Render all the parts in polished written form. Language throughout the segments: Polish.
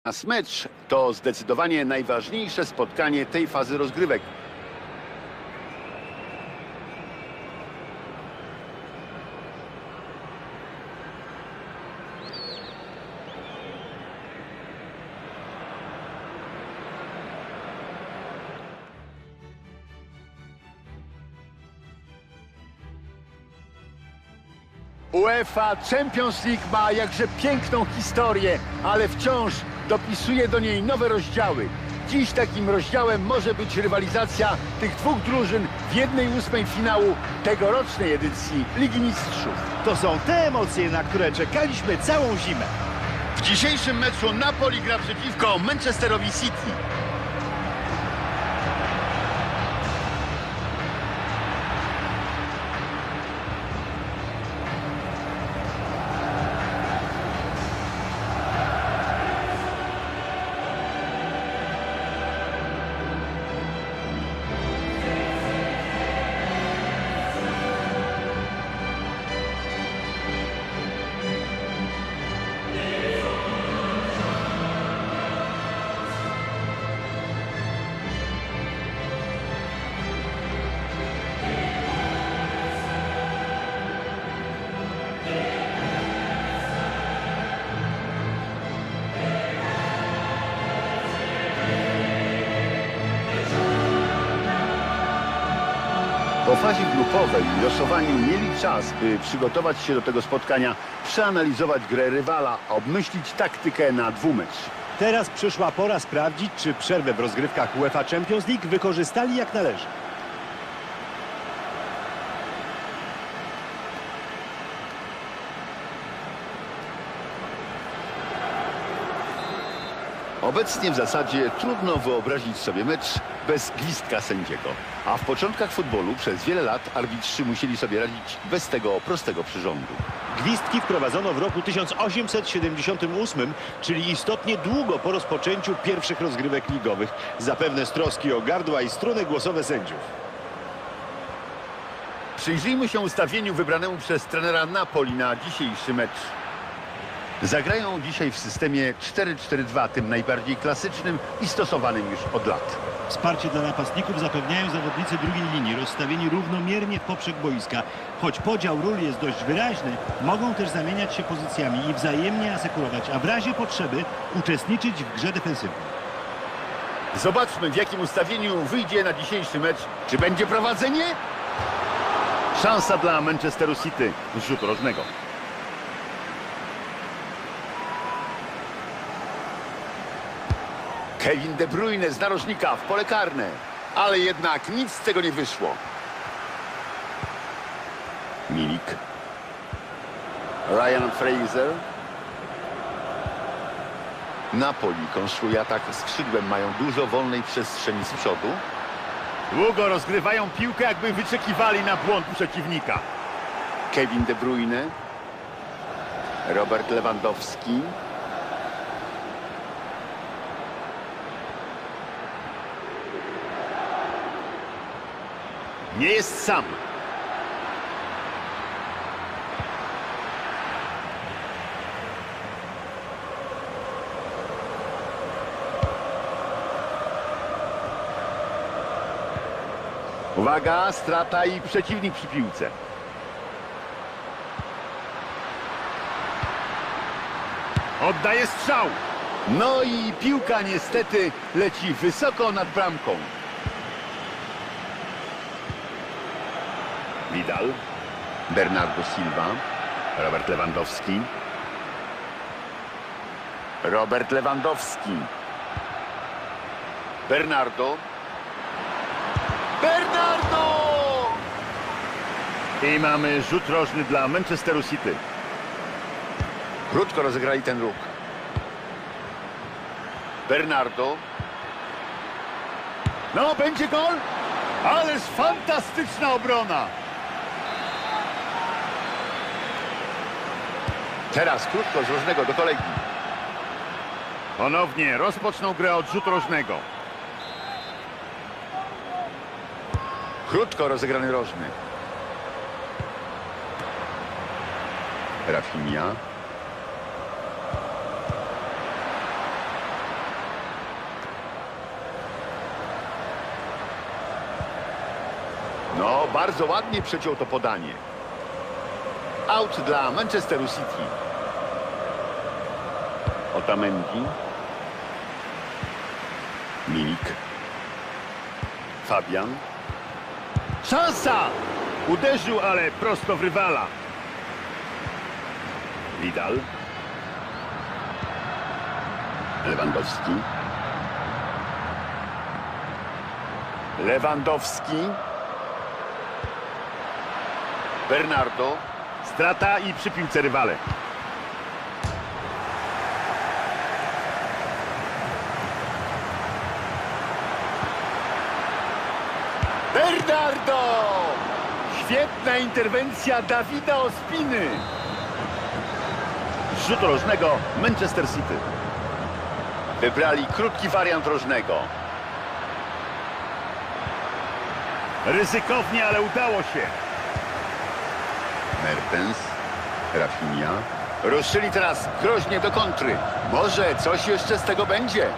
Mecz to zdecydowanie najważniejsze spotkanie tej fazy rozgrywek. UEFA Champions League ma jakże piękną historię, ale wciąż dopisuje do niej nowe rozdziały. Dziś takim rozdziałem może być rywalizacja tych dwóch drużyn w 1/8 finału tegorocznej edycji Ligi Mistrzów. To są te emocje, na które czekaliśmy całą zimę. W dzisiejszym meczu Napoli gra przeciwko Manchesterowi City. Po fazie grupowej i losowaniu mieli czas, by przygotować się do tego spotkania, przeanalizować grę rywala, obmyślić taktykę na dwumecz. Teraz przyszła pora sprawdzić, czy przerwę w rozgrywkach UEFA Champions League wykorzystali jak należy. Obecnie w zasadzie trudno wyobrazić sobie mecz bez gwizdka sędziego. A w początkach futbolu przez wiele lat arbitrzy musieli sobie radzić bez tego prostego przyrządu. Gwizdki wprowadzono w roku 1878, czyli istotnie długo po rozpoczęciu pierwszych rozgrywek ligowych. Zapewne z troski o gardła i struny głosowe sędziów. Przyjrzyjmy się ustawieniu wybranemu przez trenera Napoli na dzisiejszy mecz. Zagrają dzisiaj w systemie 4-4-2, tym najbardziej klasycznym i stosowanym już od lat. Wsparcie dla napastników zapewniają zawodnicy drugiej linii, rozstawieni równomiernie w poprzek boiska. Choć podział ról jest dość wyraźny, mogą też zamieniać się pozycjami i wzajemnie asekurować, a w razie potrzeby uczestniczyć w grze defensywnej. Zobaczmy, w jakim ustawieniu wyjdzie na dzisiejszy mecz. Czy będzie prowadzenie? Szansa dla Manchesteru City z rzutu rożnego. Kevin De Bruyne z narożnika w pole karne, ale jednak nic z tego nie wyszło. Milik. Ryan Fraser. Napoli konstruuje atak skrzydłem, mają dużo wolnej przestrzeni z przodu. Długo rozgrywają piłkę, jakby wyczekiwali na błąd przeciwnika. Kevin De Bruyne. Robert Lewandowski. Nie jest sam. Uwaga, strata i przeciwnik przy piłce. Oddaje strzał. No i piłka niestety leci wysoko nad bramką. Vidal, Bernardo Silva, Robert Lewandowski. Robert Lewandowski. Bernardo. I mamy rzut rożny dla Manchesteru City. Krótko rozegrali ten ruch. Bernardo. No, będzie gol. Ależ fantastyczna obrona. Teraz krótko z rożnego do kolegi. Ponownie rozpoczną grę od rzutu rożnego. Krótko rozegrany rożny. Rafinha. No, bardzo ładnie przeciął to podanie. Out dla Manchesteru City. Otamendi. Milik. Fabian. Szansa! Uderzył, ale prosto w rywala. Vidal. Lewandowski. Lewandowski. Bernardo. Strata i przy piłce rywale. Bernardo! Świetna interwencja Davida Ospiny. Z rzutu rożnego Manchester City. Wybrali krótki wariant rożnego. Ryzykownie, ale udało się. Mertens, Rafinha. Ruszyli teraz groźnie do kontry. Może coś jeszcze z tego będzie.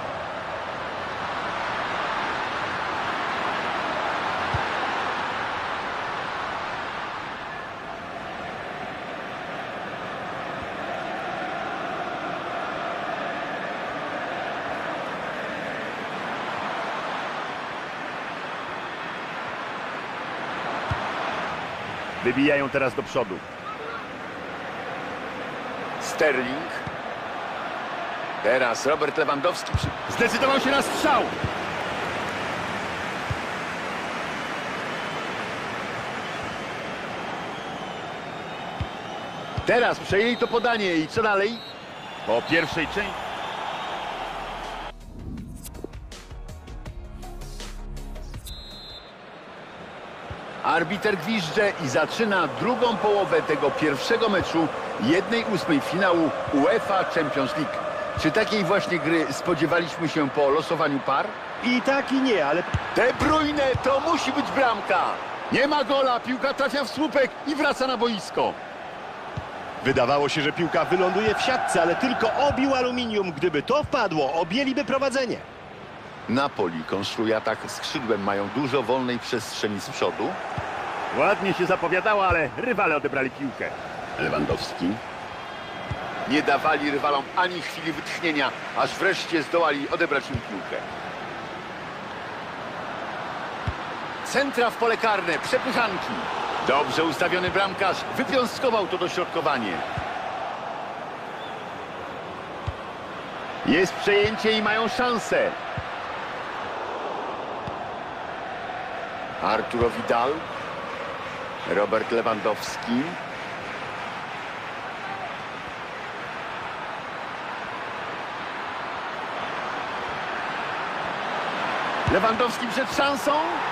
Wybijają teraz do przodu. Sterling. Teraz Robert Lewandowski zdecydował się na strzał. Teraz przejęli to podanie i co dalej? Po pierwszej części. Arbiter gwizdże i zaczyna drugą połowę tego pierwszego meczu 1/8 finału UEFA Champions League. Czy takiej właśnie gry spodziewaliśmy się po losowaniu par? I tak i nie, ale De Bruyne, to musi być bramka. Nie ma gola, piłka trafia w słupek i wraca na boisko. wydawało się, że piłka wyląduje w siatce, ale tylko obił aluminium. Gdyby to wpadło, objęliby prowadzenie. Napoli konstruuje atak skrzydłem, mają dużo wolnej przestrzeni z przodu. Ładnie się zapowiadało, ale rywale odebrali piłkę. Lewandowski. Nie dawali rywalom ani chwili wytchnienia, aż wreszcie zdołali odebrać im piłkę. Centra w pole karne, przepychanki. Dobrze ustawiony bramkarz wypiąstkował to dośrodkowanie. Jest przejęcie i mają szansę. Arturo Vidal. Robert Lewandowski. Lewandowski przed szansą.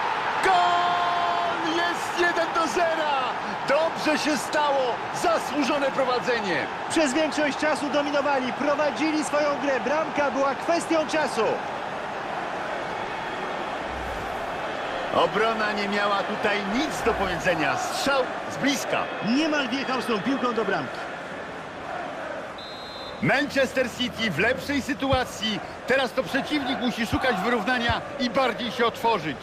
Gol! Jest 1-0! Dobrze się stało. Zasłużone prowadzenie. Przez większość czasu dominowali, prowadzili swoją grę. Bramka była kwestią czasu. Obrona nie miała tutaj nic do powiedzenia. Strzał z bliska. Niemal wjechał z tą piłką do bramki. Manchester City w lepszej sytuacji. Teraz to przeciwnik musi szukać wyrównania i bardziej się otworzyć.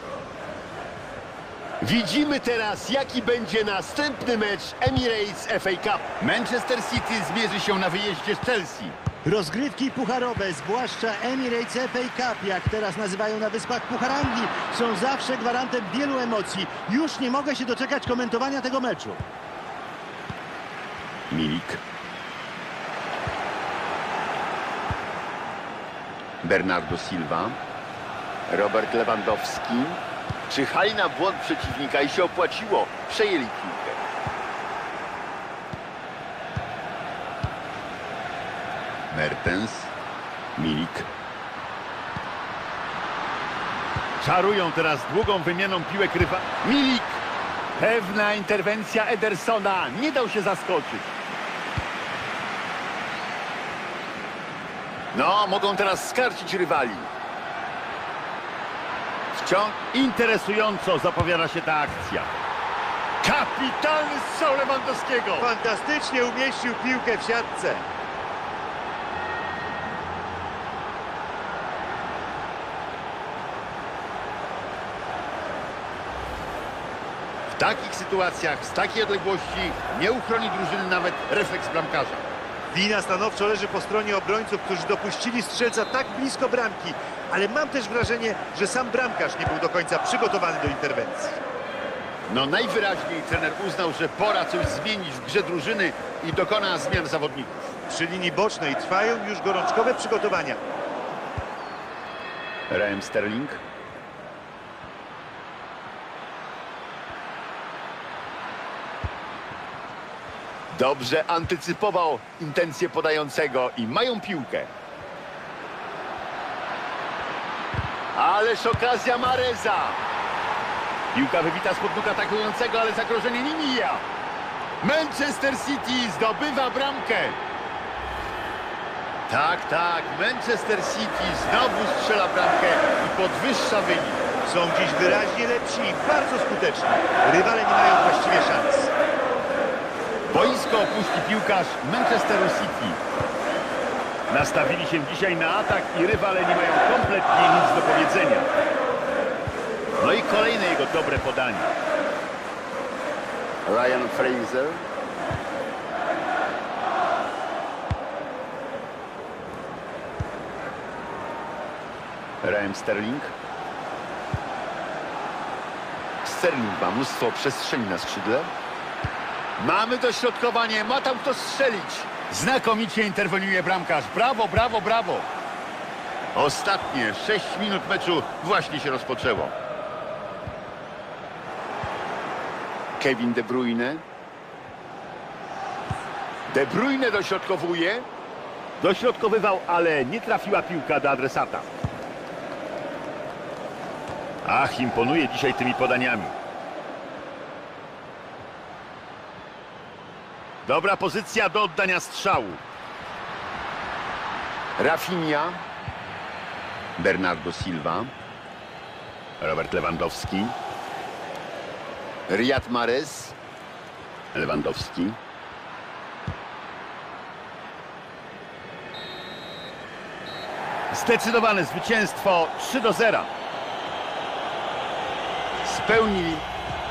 Widzimy teraz, jaki będzie następny mecz Emirates FA Cup. Manchester City zmierzy się na wyjeździe z Chelsea. Rozgrywki pucharowe, zwłaszcza Emirates FA Cup, jak teraz nazywają na Wyspach Puchar Anglii, są zawsze gwarantem wielu emocji. Już nie mogę się doczekać komentowania tego meczu. Milik. Bernardo Silva. Robert Lewandowski. Czyhali na błąd przeciwnika i się opłaciło. Przejęli piłkę. Mertens. Milik. Czarują teraz długą wymianą piłek rywa. Milik. Pewna interwencja Edersona. Nie dał się zaskoczyć. No, mogą teraz skarcić rywali. Wciąż interesująco zapowiada się ta akcja. Kapitalny strzał Lewandowskiego. Fantastycznie umieścił piłkę w siatce. takich sytuacjach, z takiej odległości nie uchroni drużyny nawet refleks bramkarza. Wina stanowczo leży po stronie obrońców, którzy dopuścili strzelca tak blisko bramki. Ale mam też wrażenie, że sam bramkarz nie był do końca przygotowany do interwencji. No najwyraźniej trener uznał, że pora coś zmienić w grze drużyny i dokona zmian zawodników. Przy linii bocznej trwają już gorączkowe przygotowania. Raheem Sterling. Dobrze antycypował intencje podającego i mają piłkę. Ależ okazja Mareza. Piłka wybita spod nóg atakującego, ale zagrożenie nie mija. Manchester City zdobywa bramkę. Tak, tak, Manchester City znowu strzela bramkę i podwyższa wynik. Są dziś wyraźnie lepsi i bardzo skuteczni. Rywale nie mają właściwie szans. Boisko opuści piłkarz Manchesteru City. Nastawili się dzisiaj na atak i rywale nie mają kompletnie nic do powiedzenia. No i kolejne jego dobre podanie. Ryan Fraser. Raheem Sterling. Sterling ma mnóstwo przestrzeni na skrzydle. Mamy dośrodkowanie, ma tam kto strzelić. Znakomicie interweniuje bramkarz. Brawo, brawo, brawo. Ostatnie 6 minut meczu właśnie się rozpoczęło. Kevin De Bruyne. De Bruyne dośrodkowuje. Dośrodkowywał, ale nie trafiła piłka do adresata. Ach, imponuje dzisiaj tymi podaniami. Dobra pozycja do oddania strzału. Rafinha. Bernardo Silva. Robert Lewandowski. Riyad Mahrez. Lewandowski. Zdecydowane zwycięstwo 3-0. Spełnili